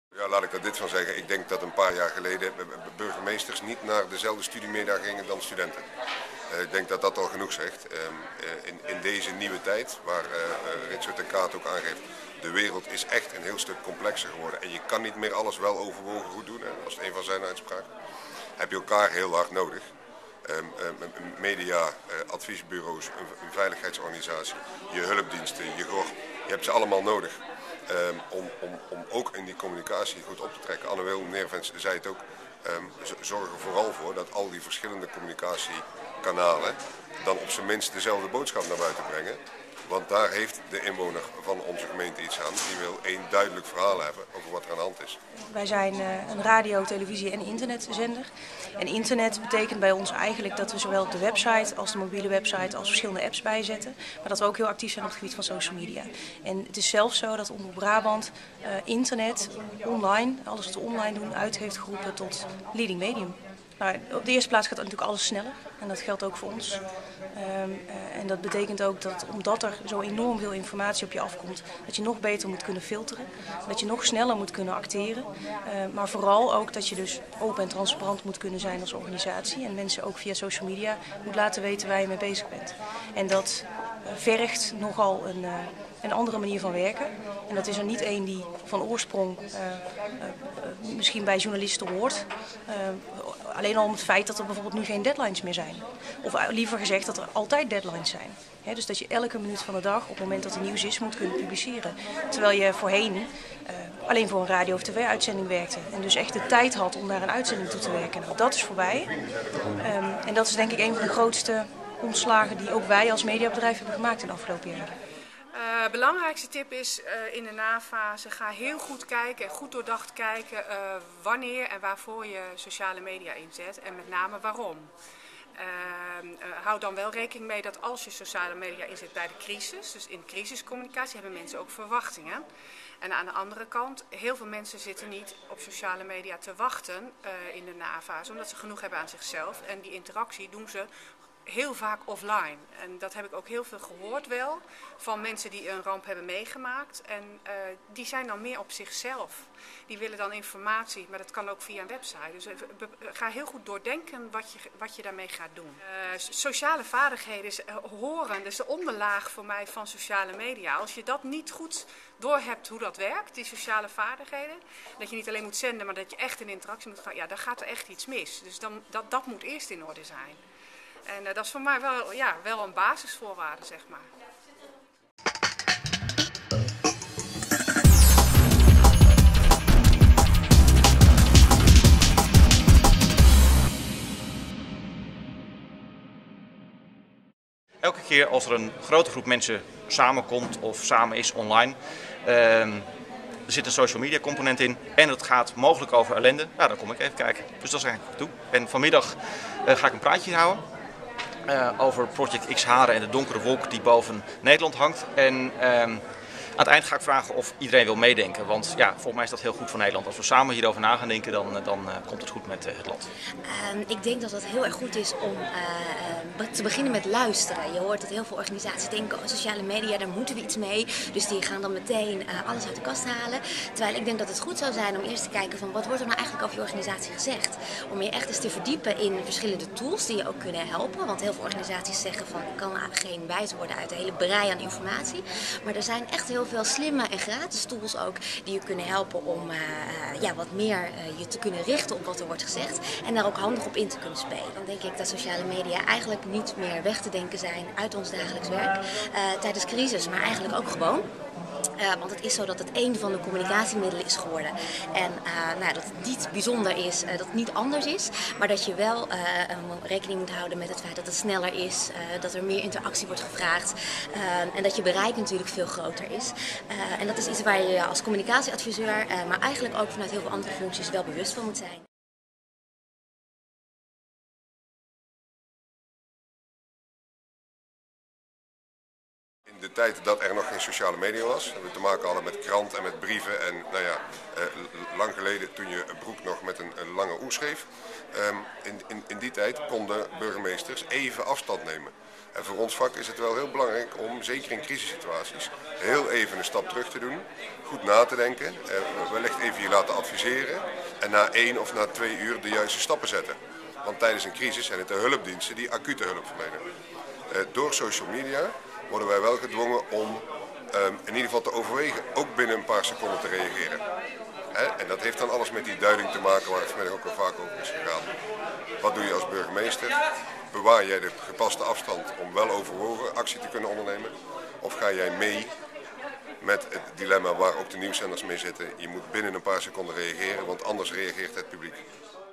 Ja, laat ik er dit van zeggen. Ik denk dat een paar jaar geleden burgemeesters niet naar dezelfde studiemedia gingen dan studenten. Ik denk dat dat al genoeg zegt. In deze nieuwe tijd, waar Richard de Kaat ook aangeeft, de wereld is echt een heel stuk complexer geworden. En je kan niet meer alles wel overwogen goed doen, hè, dat was een van zijn uitspraken. Heb je elkaar heel hard nodig. Media, adviesbureaus, een veiligheidsorganisatie, je hulpdiensten, je GOR, je hebt ze allemaal nodig. Om ook in die communicatie goed op te trekken. Anne-Wil Neervens zei het ook, zorg er vooral voor dat al die verschillende communicatiekanalen dan op zijn minst dezelfde boodschap naar buiten brengen. Want daar heeft de inwoner van onze gemeente iets aan. Die wil één duidelijk verhaal hebben over wat er aan de hand is. Wij zijn een radio, televisie en internetzender. En internet betekent bij ons eigenlijk dat we zowel op de website als de mobiele website als verschillende apps bijzetten. Maar dat we ook heel actief zijn op het gebied van social media. En het is zelfs zo dat Omroep Brabant internet, online, alles wat we online doen, uit heeft geroepen tot leading medium. Nou, op de eerste plaats gaat natuurlijk alles sneller en dat geldt ook voor ons. En dat betekent ook dat omdat er zo enorm veel informatie op je afkomt, dat je nog beter moet kunnen filteren, dat je nog sneller moet kunnen acteren. Maar vooral ook dat je dus open en transparant moet kunnen zijn als organisatie en mensen ook via social media moet laten weten waar je mee bezig bent. En dat vergt nogal een andere manier van werken. En dat is er niet één die van oorsprong misschien bij journalisten hoort. Alleen al om het feit dat er bijvoorbeeld nu geen deadlines meer zijn. Of liever gezegd dat er altijd deadlines zijn. Dus dat je elke minuut van de dag op het moment dat er nieuws is moet kunnen publiceren. Terwijl je voorheen alleen voor een radio- of tv-uitzending werkte. En dus echt de tijd had om naar een uitzending toe te werken. Nou, dat is voorbij. En dat is denk ik een van de grootste omslagen die ook wij als mediabedrijf hebben gemaakt in de afgelopen jaren. Belangrijkste tip is in de nafase, ga heel goed kijken en goed doordacht kijken wanneer en waarvoor je sociale media inzet en met name waarom. Hou dan wel rekening mee dat als je sociale media inzet bij de crisis, dus in crisiscommunicatie, hebben mensen ook verwachtingen. En aan de andere kant, heel veel mensen zitten niet op sociale media te wachten in de nafase, omdat ze genoeg hebben aan zichzelf. En die interactie doen ze heel vaak offline. En dat heb ik ook heel veel gehoord wel, van mensen die een ramp hebben meegemaakt. En die zijn dan meer op zichzelf. Die willen dan informatie, maar dat kan ook via een website. Dus ga heel goed doordenken wat je daarmee gaat doen. Sociale vaardigheden horen, dus de onderlaag voor mij van sociale media. Als je dat niet goed doorhebt hoe dat werkt, die sociale vaardigheden, dat je niet alleen moet zenden, maar dat je echt in interactie moet gaan, ja, dan gaat er echt iets mis. Dus dat moet eerst in orde zijn. En dat is voor mij wel een basisvoorwaarde, zeg maar. Elke keer als er een grote groep mensen samenkomt of samen is online, er zit een social media component in en het gaat mogelijk over ellende, nou, dan kom ik even kijken. Dus dat is eigenlijk toe. En vanmiddag ga ik een praatje houden over Project X Haren en de donkere wolk die boven Nederland hangt. En aan het eind ga ik vragen of iedereen wil meedenken. Want ja, volgens mij is dat heel goed voor Nederland. Als we samen hierover na gaan denken, dan komt het goed met het land. Ik denk dat het heel erg goed is om te beginnen met luisteren. Je hoort dat heel veel organisaties denken, oh, sociale media, daar moeten we iets mee. Dus die gaan dan meteen alles uit de kast halen. Terwijl ik denk dat het goed zou zijn om eerst te kijken van wat wordt er nou eigenlijk over je organisatie gezegd. Om je echt eens te verdiepen in verschillende tools die je ook kunnen helpen. Want heel veel organisaties zeggen van ik kan geen wijs worden uit een hele brei aan informatie. Maar er zijn echt heel veel slimme en gratis tools ook die je kunnen helpen om wat meer je te kunnen richten op wat er wordt gezegd. En daar ook handig op in te kunnen spelen. Dan denk ik dat sociale media eigenlijk niet meer weg te denken zijn uit ons dagelijks werk tijdens crisis, maar eigenlijk ook gewoon. Want het is zo dat het een van de communicatiemiddelen is geworden. En dat het niet bijzonder is, dat het niet anders is. Maar dat je wel rekening moet houden met het feit dat het sneller is. Dat er meer interactie wordt gevraagd. En dat je bereik natuurlijk veel groter is. En dat is iets waar je als communicatieadviseur, maar eigenlijk ook vanuit heel veel andere functies wel bewust van moet zijn. In de tijd dat er nog geen sociale media was. We hebben te maken hadden met krant en met brieven en nou ja, lang geleden toen je een broek nog met een lange oe schreef. In die tijd konden burgemeesters even afstand nemen. En voor ons vak is het wel heel belangrijk om, zeker in crisissituaties, heel even een stap terug te doen. Goed na te denken, wellicht even je laten adviseren en na 1 of na 2 uur de juiste stappen zetten. Want tijdens een crisis zijn het de hulpdiensten die acute hulp verlenen. Door social media worden wij wel gedwongen om in ieder geval te overwegen, ook binnen een paar seconden te reageren. En dat heeft dan alles met die duiding te maken waar het vanmiddag ook al vaak over is gegaan. Wat doe je als burgemeester? Bewaar jij de gepaste afstand om wel overwogen actie te kunnen ondernemen? Of ga jij mee met het dilemma waar ook de nieuwszenders mee zitten? Je moet binnen een paar seconden reageren, want anders reageert het publiek.